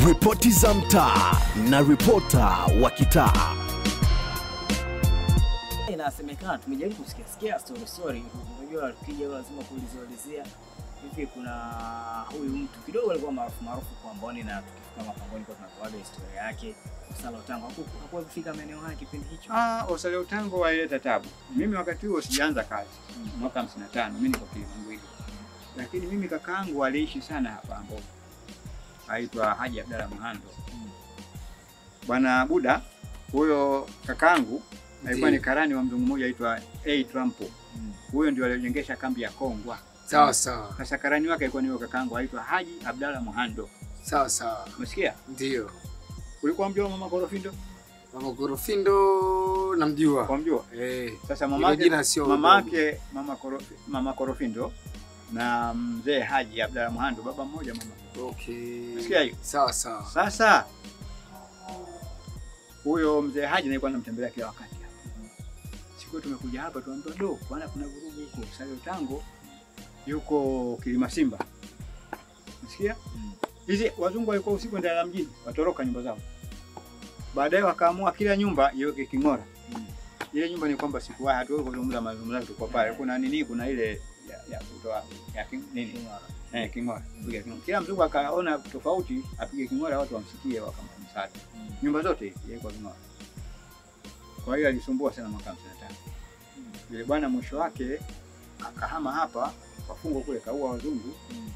Ripoti za mtaa na ripota wa kitaa. Inasemekana tumejaribu kusikia story. Unajua tukija lazima kuulizia hivi kuna huyu mtu kidogo alikuwa maarufu kwa Mboni, na tukifika Mapangoni kwa tunakuaga historia yake. Osale Otango hakuwa kufika maeneo haya kipindi hicho. Osale Otango waileta tabu. Mimi wakati huo sijaanza kazi. Mwaka 55 mimi niko Kilimanjaro. Lakini mimi kakaangu aliishi sana hapa Mboni. Aitwa Haji Abdalla Muhando. Bwana Buda huyo kakaangu alikuwa ni karani wa mzungu mmoja aitwa A Trumpo. Huyo ndio alijengesha kambi ya Kongwa. Sawa sawa. Sasa karani wake alikuwa ni huyo kakaangu aitwa Haji Abdalla Muhando. Sawa sawa. Umesikia? Ndio. Ulikuwa mjua mama Korofindo? Mama Korofindo namjua. Unamjua? Sasa mama Korofindo na mzee Haji Abdalla Muhando baba mmoja mama. Okay. Umesikia hiyo? Sawa sawa. Sasa huyo mzee Haji alikuwa anamtembelea kila wakati hapa. Siku tumekuja hapa tuambiwa do bwana kuna vurugu huko Osale Otango yuko Kilima Simba. Umesikia? Hizi wazungu walikuwa usiku ndani ya mjini, watoroka nyumba zao. Baadaye wakaamua kila nyumba iweke king'ora. Ile nyumba ni kwamba siku hatuwezi kuzungumza mazungumzo tuko pale. Kuna nini? Kuna ile ya kutoa ya nini? King'ora. Kila mzungu akaona tofauti apige king'ora watu wamsikie wakamsaidia. Nyumba zote ilikuwa king'ora. Kwa hiyo alisumbua sana mwaka 55. Yule bwana mwisho wake akahama hapa wafungwa kule kaua wazungu.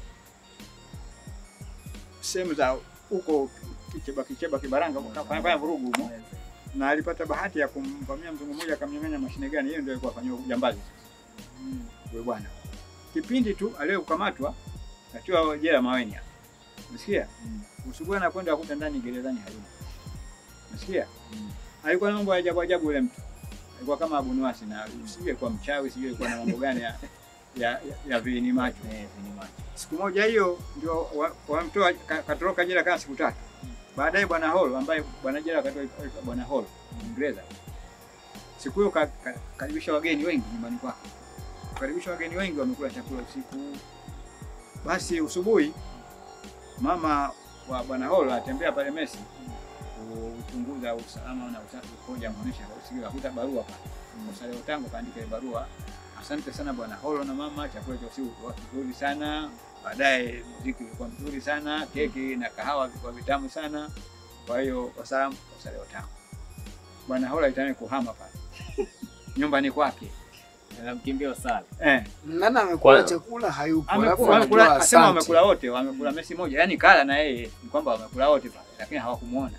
Sehemu za huko Kicheba Kibaranga kafanya vurugu huko. Na alipata bahati ya kumvamia mzungu mmoja akamnyang'anya mashine gani, hiyo ndio ilikuwa afanywa ujambazi. Wewe bwana. Kipindi tu aliyokamatwa atiwa jela Maweni hapa. Umesikia? Usubuhi anakwenda kukuta ndani gerezani hayumo. Umesikia? Alikuwa na mambo ya ajabu yule mtu. Alikuwa kama Abu Nuwasi na sijui kwa mchawi, sijui kwa na mambo gani ya vini macho. Vini macho. Siku moja hiyo ndio wamtoa katoroka jela kama siku 3. Baadaye bwana Hall ambaye bwana jela katoa bwana Hall Mwingereza. Siku hiyo karibisha wageni wengi nyumbani kwake. Karibisha wageni wengi wamekula chakula usiku. Basi usubuhi mama wa bwana Hall atembea pale Messi kuchunguza usalama na usafi koja muonesha usiku akuta barua pale. Osale Otango kaandika barua. Asante sana bwana Hall na mama, chakula cha usiku kwa kizuri sana. Baadaye muziki ulikuwa mzuri sana, keki na kahawa vilikuwa vitamu sana. Kwa hiyo wasalamu Osale Otango. Bwana Hall alitaka kuhama pale. Nyumbani kwake. Anamkimbia Osale. Nani amekula chakula hayupo. Amekula asema wamekula wote, wamekula Messi moja. Yaani kala na yeye ni kwamba wamekula wote pale, lakini hawakumuona.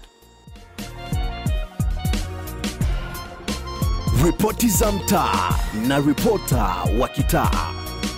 Ripoti za mtaa na ripota wa kitaa.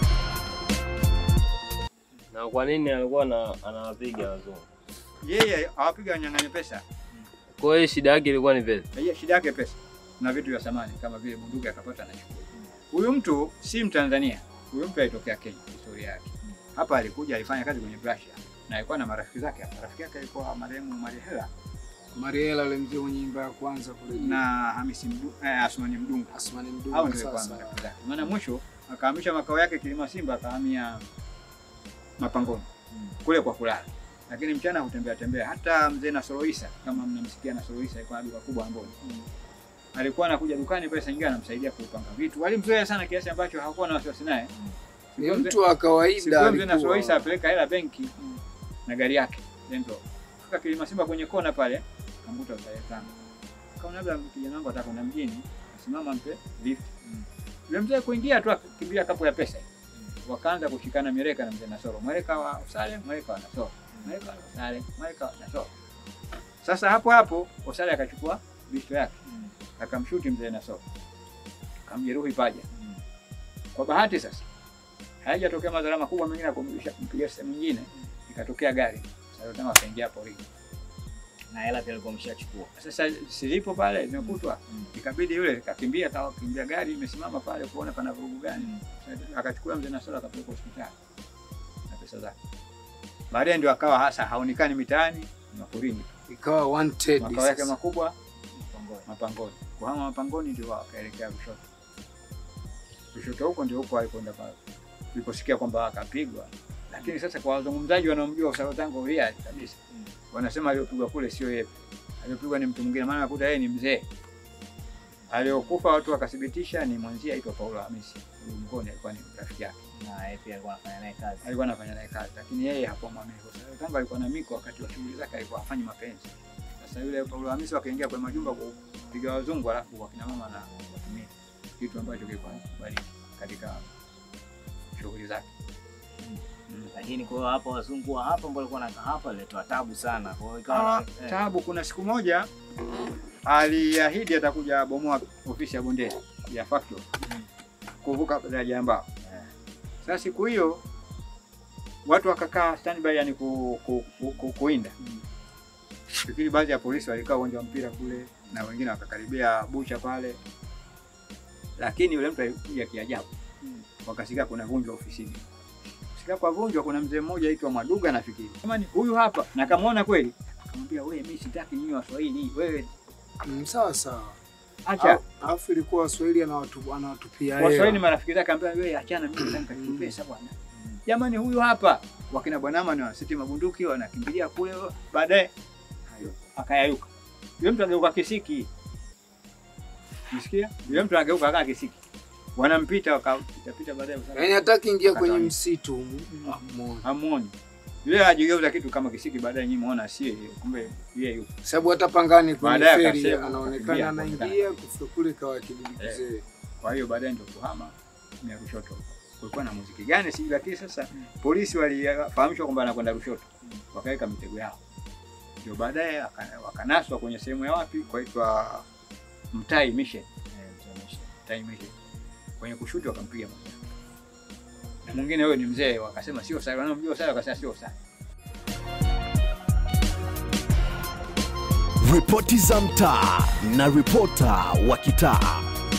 Na kwa nini alikuwa anawapiga wazungu? Yeye hawapiga wanyang'anya pesa. Kwa hiyo shida yake ilikuwa ni pesa. Yeye shida yake pesa na vitu vya samani kama vile bunduki akapata na chukua. Huyu mtu si Mtanzania. Huyu mtu alitokea Kenya, historia yake. Hapa alikuja alifanya kazi kwenye Russia na alikuwa na marafiki zake. Rafiki yake alikuwa marehemu Mariela yule mzee mwenye nyumba ya kwanza kule na Hamisi Asmani Mdungu. Hao ndio kwa marafiki zake. Maana mwisho akahamisha makao yake Kilima Simba akahamia Mapangoni. Kule kwa kulala. Lakini mchana hutembea. Hata mzee Nasoro Isa kama mnamsikia Nasoro Isa alikuwa duka kubwa Mboni. Alikuwa anakuja dukani pale Singida anamsaidia kupanga vitu. Walimzoea sana kiasi ambacho hakuwa na wasiwasi naye. Ni mtu wa kawaida alikuwa. Mzee Nasoro Isa apeleka hela benki na gari yake. Ndio. Fika Kilima Simba kwenye kona pale. Kambuta Osale Otango. Kaona labda kijana wangu atakwenda mjini, asimama mpe lift. Yule mzee kuingia tu akimbia kapu ya pesa. Wakaanza kushikana mieleka na mzee Nasoro. Mweleka wa Osale, mweleka wa Nasoro. Mweleka wa Osale, mweleka wa Nasoro. Sasa hapo Osale akachukua visto yake. Akamshuti mzee Nasoro. Akamjeruhi paja. Kwa bahati sasa haijatokea madhara makubwa mengine kumpiga sehemu nyingine, ikatokea gari. Osale Otango akaingia porini. Na hela pia alikuwa ameshachukua. Sasa silipo pale zimekutwa. Ikabidi yule kakimbia gari imesimama pale kuona pana vurugu gani. Akachukua mzee Nasoro akapeleka hospitali na pesa zake. Baadaye ndio akawa hasa haonekani mitaani na porini. Ikawa wanted. Makao yake makubwa Mapangoni. Kuhama Mapangoni ndio akaelekea Lushoto huko ndio huko alikwenda pale. Niliposikia kwamba akapigwa. Lakini sasa kwa wazungumzaji wanaomjua Osale Otango real kabisa. wanasema aliyopigwa kule sio yeye. Aliyopigwa ni mtu mwingine, maana nakuta yeye ni mzee. Aliyokufa watu wakathibitisha ni mwenzie aitwa Paulo Hamisi. Huyu Mngoni alikuwa ni rafiki yake. Na yeye pia alikuwa anafanya naye kazi. Alikuwa anafanya naye kazi, lakini yeye hakuwa mwaminifu. Tangu alikuwa na miko wakati wa shughuli zake alikuwa hafanyi mapenzi. Sasa yule Paulo Hamisi wakaingia kwa majumba kupiga wazungu, alafu kwa kina mama na watumia. Kitu ambacho kilikuwa bariki katika shughuli zake. Lakini kwa hapa wazungu wa hapa ambao walikuwa wanakaa hapa ilitoa taabu sana. Kwa hiyo ikawa taabu. Kuna siku moja aliahidi atakuja bomoa ofisi ya bondeni ya factory kuvuka daraja ambao. Sasa siku hiyo watu wakakaa standby, yani kuinda. Fikiri baadhi ya polisi walikaa uwanja wa mpira kule na wengine wakakaribia bucha pale. Lakini yule mtu alikuja kiajabu. Wakasikia kuna vunjo ofisini. Sikia kwa vunjo kuna mzee mmoja aitwa Maduga nafikiri. Kama ni huyu hapa na kamaona kweli, akamwambia wewe, mimi sitaki nyinyi Waswahili, wewe sawa sawa. Acha. Alafu ilikuwa Waswahili anawatupia yeye. Waswahili marafiki zake akamwambia wewe achana, mimi nataka nikupe pesa bwana. Jamani huyu hapa. Wakina Bwanama ni wanasiti mabunduki wanakimbilia kule, baadaye hayo akayayuka. Yule mtu angeuka kisiki. Msikia? Yule mtu angeuka kama kisiki. Wanampita wakapita baadaye. Yaani hataki ingia kwenye msitu hamuoni. Yule ajigeuza kitu kama kisiki, baadaye nyinyi muona sie, kumbe yeye yuko. Sababu hata pangani kwenye feri anaonekana anaingia kufika kule kawa kibibi kizee. Kwa hiyo baadaye ndio kuhama ni Lushoto. Kulikuwa na muziki gani sijui, lakini sasa polisi walifahamishwa kwamba anakwenda Lushoto. Wakaweka mitego yao. Ndio baadaye wakanaswa kwenye sehemu ya wapi kwaitwa Mtai Mission. Mtai Mission. Kwenye kushuti wakampiga mmoja. Na mwingine wewe ni mzee, wakasema sio sawa, wanamjua sawa, wakasema sio sawa. Ripoti za mtaa na ripota wa kitaa.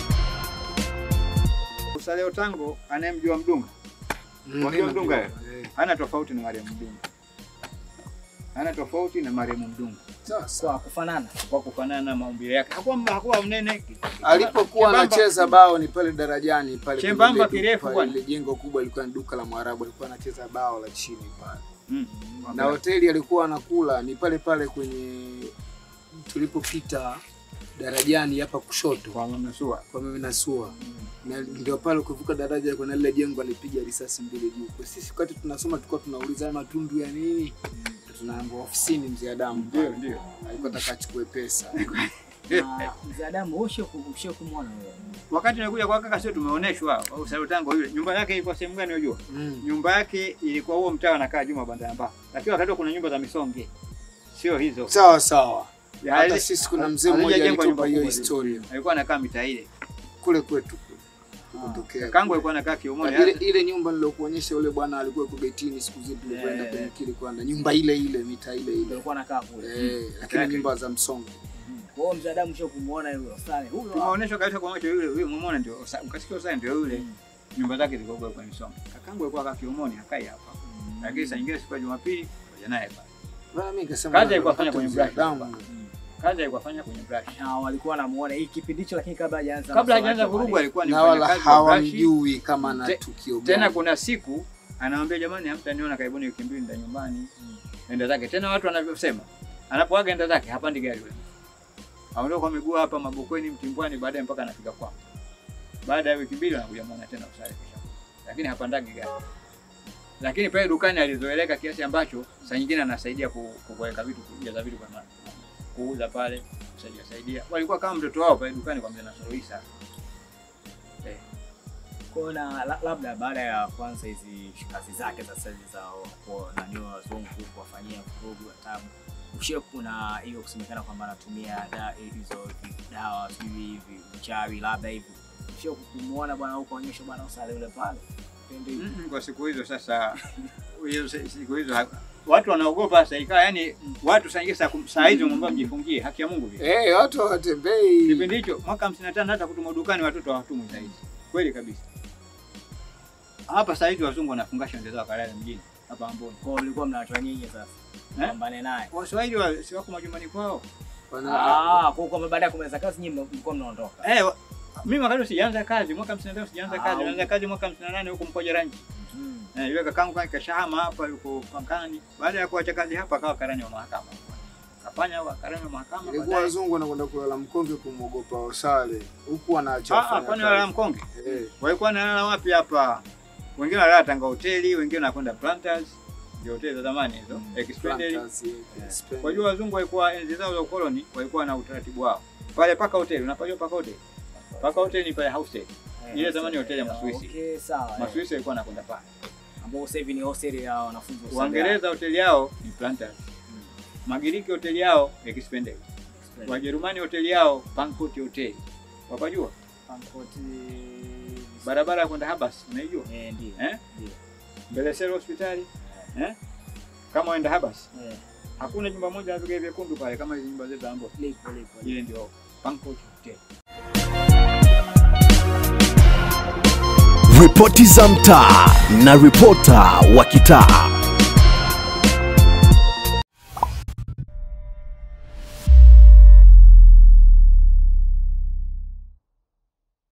Usaleo Tango anayemjua Mdunga. Wakio Mdunga yeye hana tofauti na Mariam Mdunga. Hana tofauti na Mariam Mdunga. Sawa kufanana. Kwa kufanana maumbile yake. Hakuwa mnene. Alipokuwa anacheza bao ni pale darajani pale. Chembamba kirefu bwana. Ile jengo kubwa ilikuwa ni duka la Mwarabu, alikuwa anacheza bao la chini pale. Na hoteli alikuwa anakula ni pale pale kwenye tulipopita darajani hapa kushoto kwa Mnasua. Kwa Mnasua. Na ndio pale kuvuka daraja kuna lile jengo alipiga risasi mbili juu. Kwa sisi wakati tunasoma tulikuwa tunaulizana matundu ya nini? Tunaambiwa ofisini mzee Adamu. Ndio. Alikuwa anataka achukue pesa. Mzee Adamu ushe kumwona wewe. Wakati nakuja kwa kaka sio tumeoneshwa Usaleo Tango yule. Nyumba yake ilikuwa sehemu gani unajua? Nyumba yake ilikuwa huo mtaa anakaa Juma Bandamba. Lakini wakati kuna nyumba za misonge. Sio hizo. Sawa. Hata sisi kuna mzee mmoja alitupa hiyo historia. Alikuwa anakaa mitaa ile. Kule kwetu. Kutokea. Kangu alikuwa anakaa Kiomoni. Ile nyumba nilokuonyesha yule bwana alikuwa yuko getini siku zote tulikwenda kwenye kile kwanza. Nyumba ile mitaa ile. Alikuwa anakaa kule. Lakini nyumba za msonge. Kwa hiyo mzee Adamu sio kumuona yule Osani. Huyo tumeonyeshwa kabisa kwa macho yule muone ndio ukasikia Osani ndio yule. Nyumba zake zilikuwa kwa msonge. Kakangu alikuwa kaa Kiomoni akai hapa. Lakini saa nyingine siku ya Jumapili pamoja naye pale. Bwana mimi nikasema kazi alikuwa afanya kwenye brush. Kazi alikuwa afanya kwenye brush. Na walikuwa wanamuona hii kipindi hicho, lakini kabla hajaanza vurugu alikuwa ni mfanya kazi kwa brush. Hawamjui kama na tukio gani. Tena kuna siku anawaambia jamani hamtaniona karibuni wiki mbili ndio nyumbani. Nenda zake. Tena watu wanavyosema. Anapoaga nenda zake hapandi gari yule. Aondoka kwa miguu hapa Mabokweni Mtimbwani, baadaye mpaka anafika kwao. Baada ya wiki mbili anakuja muona tena Usale kisha. Lakini hapandagi gari. Lakini pale dukani alizoeleka kiasi ambacho saa nyingine anasaidia kuweka vitu, kujaza vitu kwa maana. Kuuza pale, kusaidia. Walikuwa kama mtoto wao pale dukani kwa mzee Nasoroisa. Kuna labda baada ya kwanza hizi kazi zake sasa hizi za nani wazungu kuwafanyia vurugu tabu. Ushie kuna hiyo kusemekana kwamba anatumia hizo dawa sijui hivi uchawi labda hivi. Ushie kumuona bwana huko onyesha bwana Usale yule pale. Kwa siku hizo sasa hiyo siku hizo watu wanaogopa serikali, yani watu saa hizo mwambao mjifungie haki ya Mungu vipi. Watu hawatembei. Kipindi hicho mwaka 55 hata kutuma dukani watoto hawatumwi zaidi. Kweli kabisa. Hapa saa hizo wazungu wanafungasha ndio zao kalala mjini hapa Amboni. Kwa hiyo ulikuwa mnaachwa nyinyi sasa. Pambane naye. Waswahili si wako majumbani kwao. Kwa baada ya kumaliza kazi nyinyi mlikuwa mnaondoka. Mimi wakati sijaanza kazi mwaka 55 sijaanza kazi, naanza kazi mwaka 58 huko Mkoja Rangi. Yule kakangu kashahama hapa yuko Pankani. Baada ya kuacha kazi hapa akawa karani wa mahakama. Akafanya akarema mahakama. Ilikuwa wazungu wanakwenda kulala Mkonge kumwogopa Osale. Huku wanaacha. Kwani wala Mkonge? Walikuwa wanalala wapi hapa? Wengine wanalala Tanga hoteli, wengine wanakwenda Planters. Ndio hoteli za zamani hizo. Expanded. Kwa hiyo wazungu walikuwa enzi zao za ukoloni, walikuwa na utaratibu wao. Pale Paka Hotel, unapajua Paka Hotel? Paka Hotel ni pale House. Ile zamani hoteli ya Maswisi. Okay, sawa. Maswisi walikuwa wanakwenda pale. Ambao sasa hivi ni hostel ya wanafunzi wa Uingereza hoteli yao ni Planters. Magiriki hoteli yao Expanded. Wajerumani hoteli yao Pankot Hotel. Wapajua? Pankot barabara ya kwenda Habas, unaijua? Ndio. Ndio. Mbele Sero hospitali. Kama waenda Habas. Hakuna nyumba moja ya vigae vyekundu pale kama hizo nyumba zetu ambapo. Lipo. Ile ndio Pankot Hotel. Ripoti za mtaa na ripota wa kitaa.